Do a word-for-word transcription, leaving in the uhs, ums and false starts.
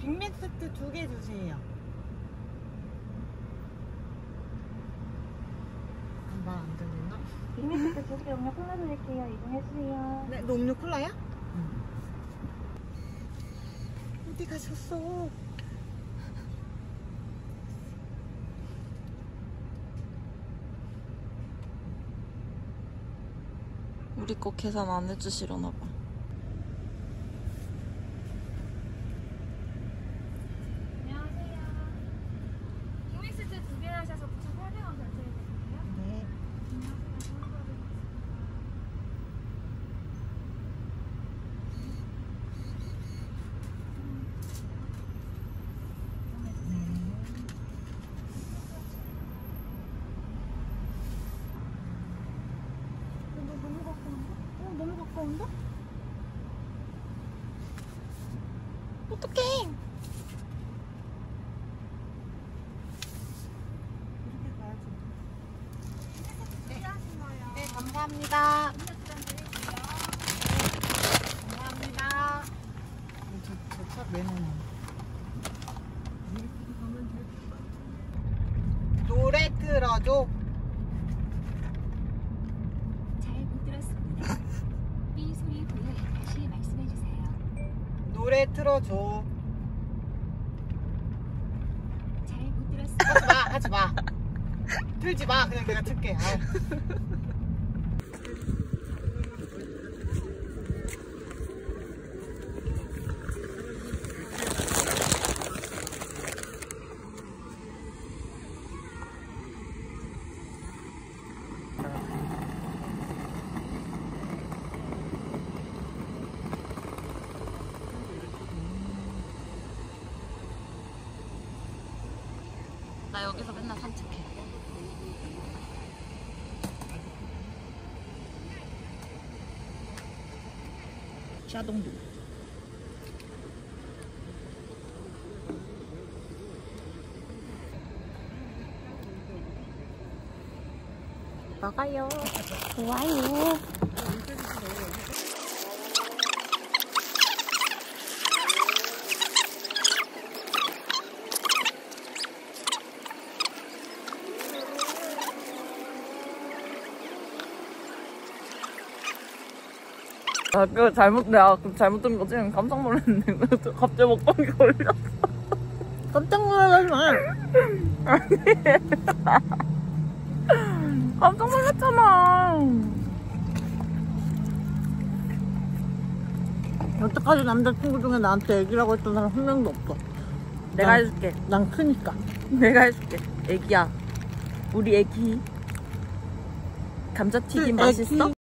빅맥 세트 두 개 주세요. 말 안 들리나? 빅맥 세트 두 개 음료 콜라 드릴게요. 이동해주세요. 네, 너 음료 콜라야? 응. 어디 가셨어? 우리 거 계산 안 해주시려나 봐. 안녕하세요. 빅맥 세트 두 개 하셔서 구천팔백 원 결제해드릴게요. 네. 너무 가까운데? 어, 너무 가까운데? 어떡해. 이렇게 가야지. 네. 네, 감사합니다. 드릴게요. 감사합니다. 저차 매는 노래 틀어줘. 잘 못 들었습니다. 삐 소리 보여 다시 말씀해주세요. 노래 틀어줘. 잘 못 들었습니다. 하지 마, 하지 마. 틀지 마. 그냥 내가 틀게. 아유. 나 여기서 맨날 산책해. 샤동도. 먹어요. 좋아요. 아, 그 잘못, 내가 잘못 든 거지? 깜짝 놀랐는데. 갑자기 먹방이 걸렸어. 깜짝 놀라지 마. 아니. 깜짝 놀랐잖아. 여태까지 남자친구 중에 나한테 애기라고 했던 사람 한 명도 없어. 내가 난, 해줄게. 난 크니까. 내가 해줄게. 애기야. 우리 애기. 감자튀김 그 맛있어? 애기.